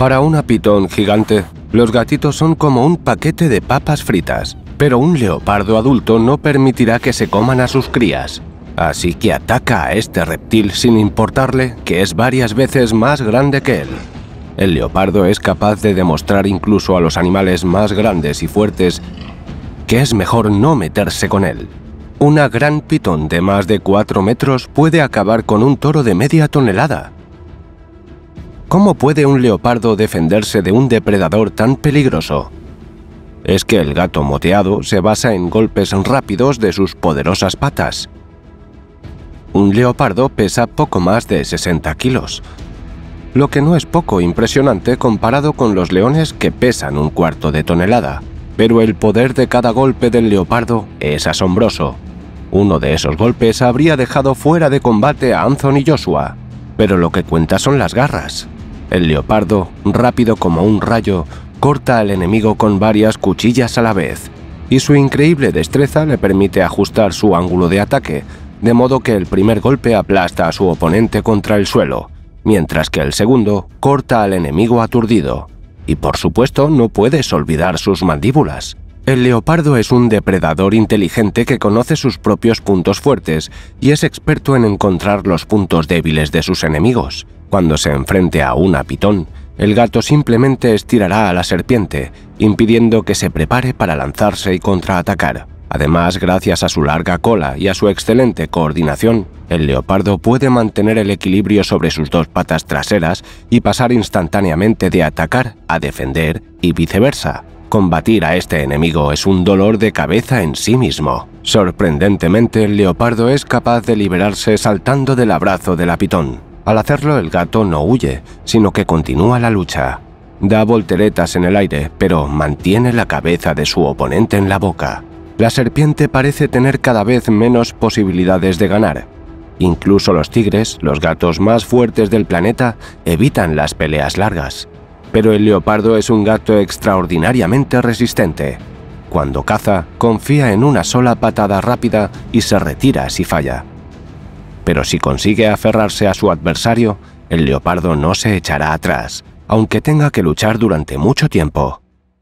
Para una pitón gigante, los gatitos son como un paquete de papas fritas, pero un leopardo adulto no permitirá que se coman a sus crías. Así que ataca a este reptil sin importarle que es varias veces más grande que él. El leopardo es capaz de demostrar incluso a los animales más grandes y fuertes que es mejor no meterse con él. Una gran pitón de más de 4 metros puede acabar con un toro de media tonelada. ¿Cómo puede un leopardo defenderse de un depredador tan peligroso? Es que el gato moteado se basa en golpes rápidos de sus poderosas patas. Un leopardo pesa poco más de 60 kilos, lo que no es poco impresionante comparado con los leones que pesan 1/4 de tonelada. Pero el poder de cada golpe del leopardo es asombroso. Uno de esos golpes habría dejado fuera de combate a Anthony Joshua, pero lo que cuenta son las garras. El leopardo, rápido como un rayo, corta al enemigo con varias cuchillas a la vez, y su increíble destreza le permite ajustar su ángulo de ataque, de modo que el primer golpe aplasta a su oponente contra el suelo, mientras que el segundo corta al enemigo aturdido. Y por supuesto no puedes olvidar sus mandíbulas. El leopardo es un depredador inteligente que conoce sus propios puntos fuertes y es experto en encontrar los puntos débiles de sus enemigos. Cuando se enfrente a una pitón, el gato simplemente estirará a la serpiente, impidiendo que se prepare para lanzarse y contraatacar. Además, gracias a su larga cola y a su excelente coordinación, el leopardo puede mantener el equilibrio sobre sus 2 patas traseras y pasar instantáneamente de atacar a defender y viceversa. Combatir a este enemigo es un dolor de cabeza en sí mismo. Sorprendentemente, el leopardo es capaz de liberarse saltando del abrazo de la pitón. Al hacerlo, el gato no huye, sino que continúa la lucha. Da volteretas en el aire, pero mantiene la cabeza de su oponente en la boca. La serpiente parece tener cada vez menos posibilidades de ganar. Incluso los tigres, los gatos más fuertes del planeta, evitan las peleas largas. Pero el leopardo es un gato extraordinariamente resistente. Cuando caza, confía en una sola patada rápida y se retira si falla. Pero si consigue aferrarse a su adversario, el leopardo no se echará atrás, aunque tenga que luchar durante mucho tiempo.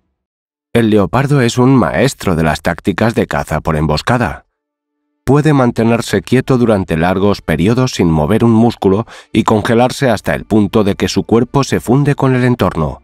El leopardo es un maestro de las tácticas de caza por emboscada. Puede mantenerse quieto durante largos periodos sin mover un músculo y congelarse hasta el punto de que su cuerpo se funde con el entorno.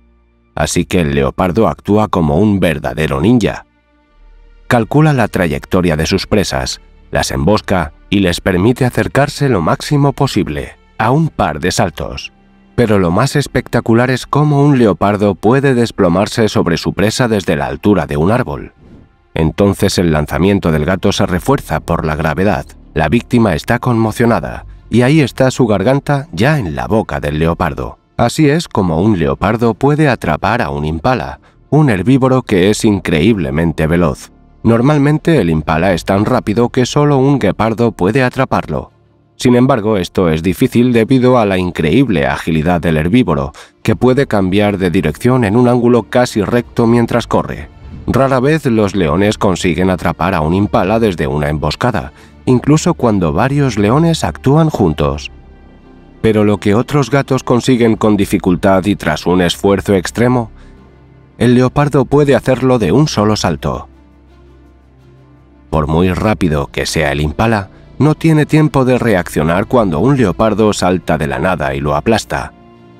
Así que el leopardo actúa como un verdadero ninja. Calcula la trayectoria de sus presas, las embosca y les permite acercarse lo máximo posible, a un par de saltos. Pero lo más espectacular es cómo un leopardo puede desplomarse sobre su presa desde la altura de un árbol. Entonces el lanzamiento del gato se refuerza por la gravedad. La víctima está conmocionada, y ahí está su garganta ya en la boca del leopardo. Así es como un leopardo puede atrapar a un impala, un herbívoro que es increíblemente veloz. Normalmente el impala es tan rápido que solo un guepardo puede atraparlo. Sin embargo, esto es difícil debido a la increíble agilidad del herbívoro, que puede cambiar de dirección en un ángulo casi recto mientras corre. Rara vez los leones consiguen atrapar a un impala desde una emboscada, incluso cuando varios leones actúan juntos. Pero lo que otros gatos consiguen con dificultad y tras un esfuerzo extremo, el leopardo puede hacerlo de un solo salto. Por muy rápido que sea el impala, no tiene tiempo de reaccionar cuando un leopardo salta de la nada y lo aplasta.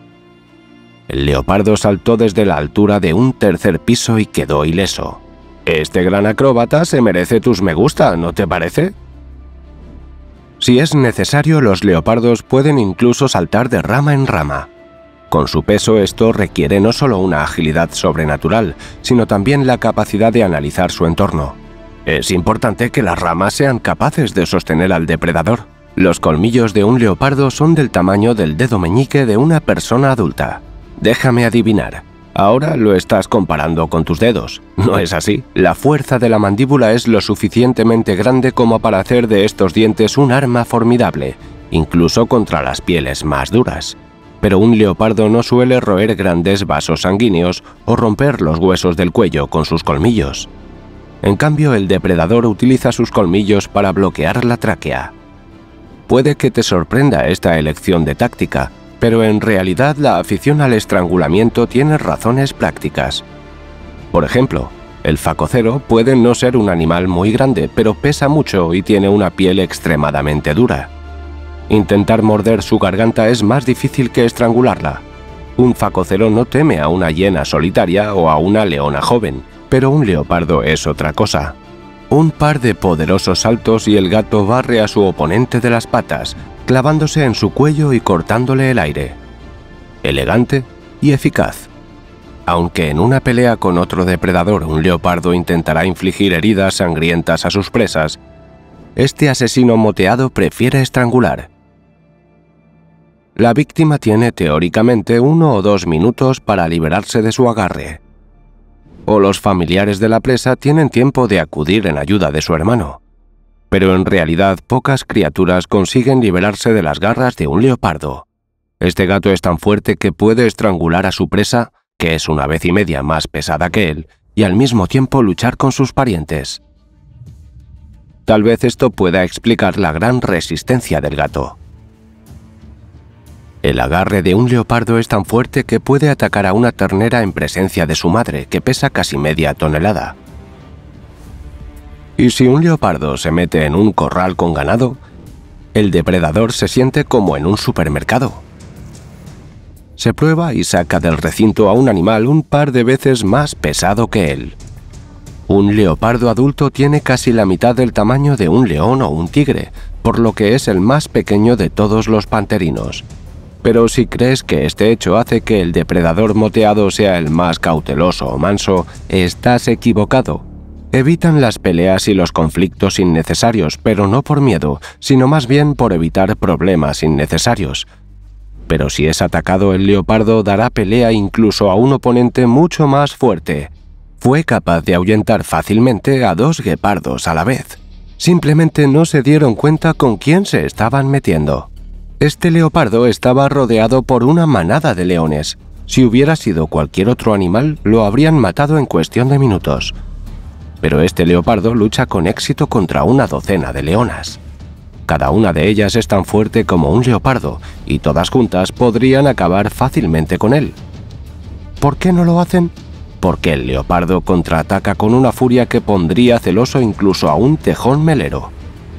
El leopardo saltó desde la altura de un 3er piso y quedó ileso. Este gran acróbata se merece tus me gusta, ¿no te parece? Si es necesario, los leopardos pueden incluso saltar de rama en rama. Con su peso, esto requiere no solo una agilidad sobrenatural, sino también la capacidad de analizar su entorno. Es importante que las ramas sean capaces de sostener al depredador. Los colmillos de un leopardo son del tamaño del dedo meñique de una persona adulta. Déjame adivinar. Ahora lo estás comparando con tus dedos. ¿No es así? La fuerza de la mandíbula es lo suficientemente grande como para hacer de estos dientes un arma formidable, incluso contra las pieles más duras. Pero un leopardo no suele roer grandes vasos sanguíneos o romper los huesos del cuello con sus colmillos. En cambio, el depredador utiliza sus colmillos para bloquear la tráquea. Puede que te sorprenda esta elección de táctica, Pero en realidad la afición al estrangulamiento tiene razones prácticas. Por ejemplo, el facocero puede no ser un animal muy grande, pero pesa mucho y tiene una piel extremadamente dura. Intentar morder su garganta es más difícil que estrangularla. Un facocero no teme a una hiena solitaria o a una leona joven, pero un leopardo es otra cosa. Un par de poderosos saltos y el gato barre a su oponente de las patas, clavándose en su cuello y cortándole el aire. Elegante y eficaz. Aunque en una pelea con otro depredador un leopardo intentará infligir heridas sangrientas a sus presas, este asesino moteado prefiere estrangular. La víctima tiene teóricamente 1 o 2 minutos para liberarse de su agarre. O los familiares de la presa tienen tiempo de acudir en ayuda de su hermano. Pero en realidad pocas criaturas consiguen liberarse de las garras de un leopardo. Este gato es tan fuerte que puede estrangular a su presa, que es 1,5 veces más pesada que él, y al mismo tiempo luchar con sus parientes. Tal vez esto pueda explicar la gran resistencia del gato. El agarre de un leopardo es tan fuerte que puede atacar a una ternera en presencia de su madre, que pesa casi media tonelada. Y si un leopardo se mete en un corral con ganado, el depredador se siente como en un supermercado. Se prueba y saca del recinto a un animal un par de veces más pesado que él. Un leopardo adulto tiene casi la mitad del tamaño de un león o un tigre, por lo que es el más pequeño de todos los panterinos. Pero si crees que este hecho hace que el depredador moteado sea el más cauteloso o manso, estás equivocado. Evitan las peleas y los conflictos innecesarios, pero no por miedo, sino más bien por evitar problemas innecesarios. Pero si es atacado, el leopardo dará pelea incluso a un oponente mucho más fuerte. Fue capaz de ahuyentar fácilmente a 2 guepardos a la vez. Simplemente no se dieron cuenta con quién se estaban metiendo. Este leopardo estaba rodeado por una manada de leones. Si hubiera sido cualquier otro animal, lo habrían matado en cuestión de minutos. Pero este leopardo lucha con éxito contra una docena de leonas. Cada una de ellas es tan fuerte como un leopardo, y todas juntas podrían acabar fácilmente con él. ¿Por qué no lo hacen? Porque el leopardo contraataca con una furia que pondría celoso incluso a un tejón melero.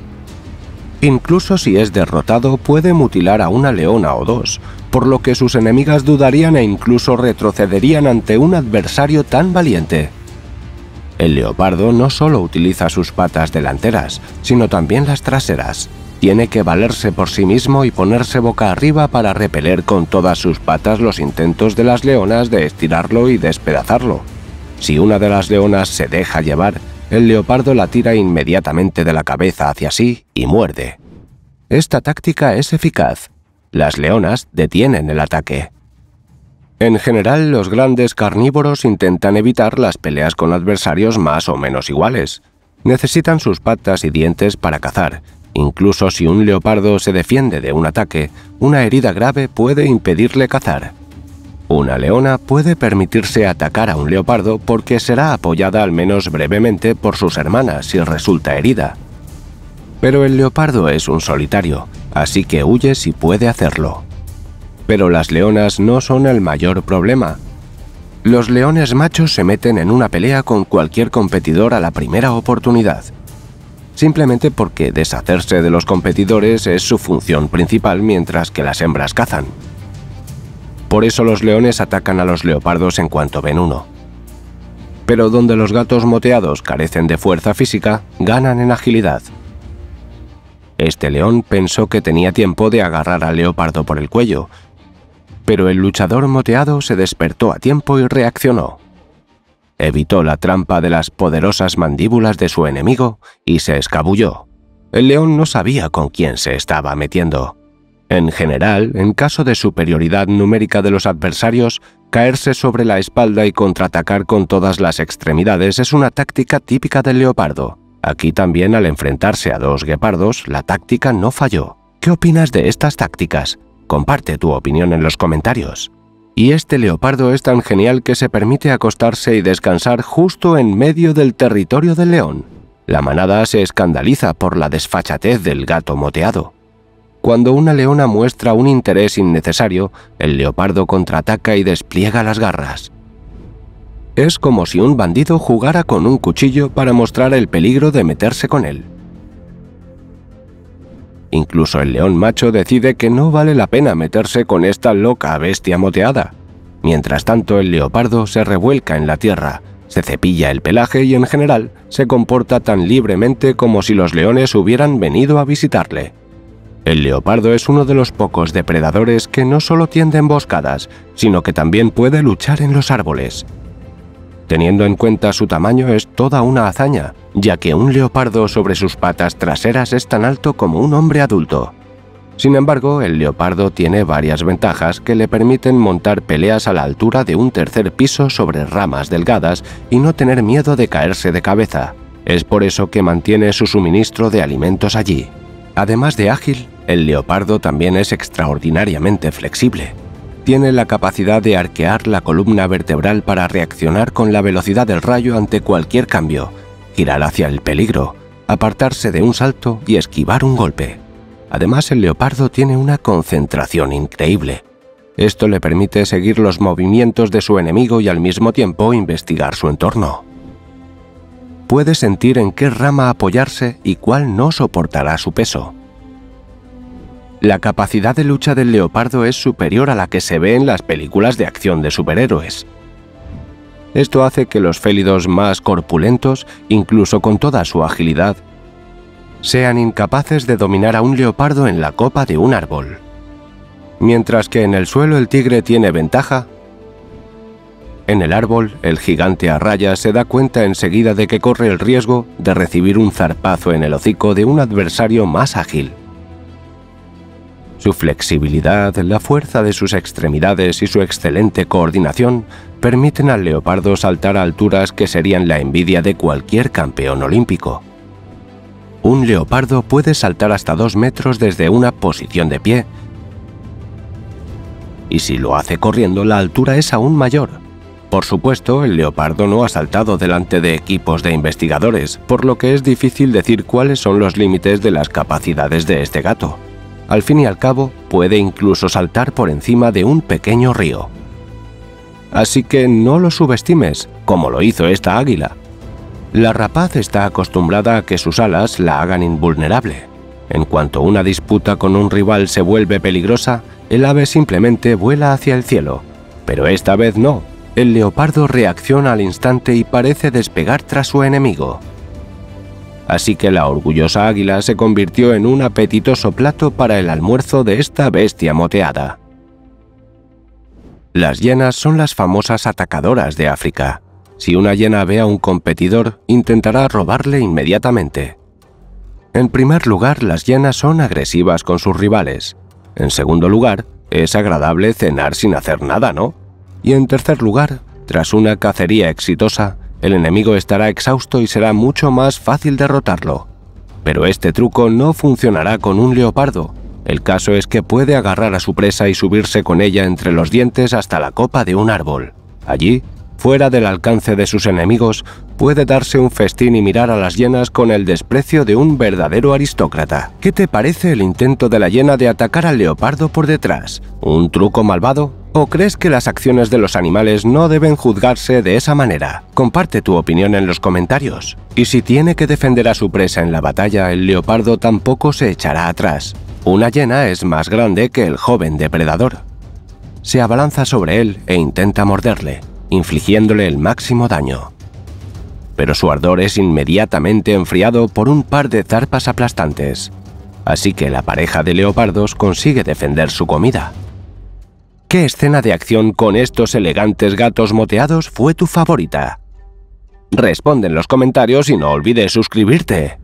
Incluso si es derrotado, puede mutilar a una leona o 2, por lo que sus enemigas dudarían e incluso retrocederían ante un adversario tan valiente. El leopardo no solo utiliza sus patas delanteras, sino también las traseras. Tiene que valerse por sí mismo y ponerse boca arriba para repeler con todas sus patas los intentos de las leonas de estirarlo y despedazarlo. Si una de las leonas se deja llevar, el leopardo la tira inmediatamente de la cabeza hacia sí y muerde. Esta táctica es eficaz. Las leonas detienen el ataque. En general, los grandes carnívoros intentan evitar las peleas con adversarios más o menos iguales. Necesitan sus patas y dientes para cazar. Incluso si un leopardo se defiende de un ataque, una herida grave puede impedirle cazar. Una leona puede permitirse atacar a un leopardo porque será apoyada al menos brevemente por sus hermanas si resulta herida. Pero el leopardo es un solitario, así que huye si puede hacerlo. Pero las leonas no son el mayor problema. Los leones machos se meten en una pelea con cualquier competidor a la primera oportunidad. Simplemente porque deshacerse de los competidores es su función principal mientras que las hembras cazan. Por eso los leones atacan a los leopardos en cuanto ven uno. Pero donde los gatos moteados carecen de fuerza física, ganan en agilidad. Este león pensó que tenía tiempo de agarrar al leopardo por el cuello, pero el luchador moteado se despertó a tiempo y reaccionó. Evitó la trampa de las poderosas mandíbulas de su enemigo y se escabulló. El león no sabía con quién se estaba metiendo. En general, en caso de superioridad numérica de los adversarios, caerse sobre la espalda y contraatacar con todas las extremidades es una táctica típica del leopardo. Aquí también, al enfrentarse a 2 guepardos, la táctica no falló. ¿Qué opinas de estas tácticas? Comparte tu opinión en los comentarios. Y este leopardo es tan genial que se permite acostarse y descansar justo en medio del territorio del león. La manada se escandaliza por la desfachatez del gato moteado. Cuando una leona muestra un interés innecesario, el leopardo contraataca y despliega las garras. Es como si un bandido jugara con un cuchillo para mostrar el peligro de meterse con él. Incluso el león macho decide que no vale la pena meterse con esta loca bestia moteada. Mientras tanto, el leopardo se revuelca en la tierra, se cepilla el pelaje y en general se comporta tan libremente como si los leones hubieran venido a visitarle. El leopardo es uno de los pocos depredadores que no solo tiende emboscadas, sino que también puede luchar en los árboles. Teniendo en cuenta su tamaño es toda una hazaña, ya que un leopardo sobre sus patas traseras es tan alto como un hombre adulto. Sin embargo, el leopardo tiene varias ventajas que le permiten montar peleas a la altura de un tercer piso sobre ramas delgadas y no tener miedo de caerse de cabeza. Es por eso que mantiene su suministro de alimentos allí. Además de ágil, el leopardo también es extraordinariamente flexible. Tiene la capacidad de arquear la columna vertebral para reaccionar con la velocidad del rayo ante cualquier cambio, girar hacia el peligro, apartarse de un salto y esquivar un golpe. Además, el leopardo tiene una concentración increíble. Esto le permite seguir los movimientos de su enemigo y al mismo tiempo investigar su entorno. Puede sentir en qué rama apoyarse y cuál no soportará su peso. La capacidad de lucha del leopardo es superior a la que se ve en las películas de acción de superhéroes. Esto hace que los félidos más corpulentos, incluso con toda su agilidad, sean incapaces de dominar a un leopardo en la copa de un árbol. Mientras que en el suelo el tigre tiene ventaja, en el árbol el gigante a rayas se da cuenta enseguida de que corre el riesgo de recibir un zarpazo en el hocico de un adversario más ágil. Su flexibilidad, la fuerza de sus extremidades y su excelente coordinación permiten al leopardo saltar a alturas que serían la envidia de cualquier campeón olímpico. Un leopardo puede saltar hasta 2 metros desde una posición de pie, y si lo hace corriendo, la altura es aún mayor. Por supuesto, el leopardo no ha saltado delante de equipos de investigadores, por lo que es difícil decir cuáles son los límites de las capacidades de este gato. Al fin y al cabo, puede incluso saltar por encima de un pequeño río. Así que no lo subestimes, como lo hizo esta águila. La rapaz está acostumbrada a que sus alas la hagan invulnerable. En cuanto una disputa con un rival se vuelve peligrosa, el ave simplemente vuela hacia el cielo. Pero esta vez no. El leopardo reacciona al instante y parece despegar tras su enemigo. Así que la orgullosa águila se convirtió en un apetitoso plato para el almuerzo de esta bestia moteada. Las hienas son las famosas atacadoras de África. Si una hiena ve a un competidor, intentará robarle inmediatamente. En primer lugar, las hienas son agresivas con sus rivales. En segundo lugar, es agradable cenar sin hacer nada, ¿no? Y en tercer lugar, tras una cacería exitosa, el enemigo estará exhausto y será mucho más fácil derrotarlo. Pero este truco no funcionará con un leopardo. El caso es que puede agarrar a su presa y subirse con ella entre los dientes hasta la copa de un árbol. Allí, fuera del alcance de sus enemigos, puede darse un festín y mirar a las hienas con el desprecio de un verdadero aristócrata. ¿Qué te parece el intento de la hiena de atacar al leopardo por detrás? ¿Un truco malvado? ¿O crees que las acciones de los animales no deben juzgarse de esa manera? Comparte tu opinión en los comentarios. Y si tiene que defender a su presa en la batalla, el leopardo tampoco se echará atrás. Una hiena es más grande que el joven depredador. Se abalanza sobre él e intenta morderle, infligiéndole el máximo daño. Pero su ardor es inmediatamente enfriado por un par de zarpas aplastantes. Así que la pareja de leopardos consigue defender su comida. ¿Qué escena de acción con estos elegantes gatos moteados fue tu favorita? Responde en los comentarios y no olvides suscribirte.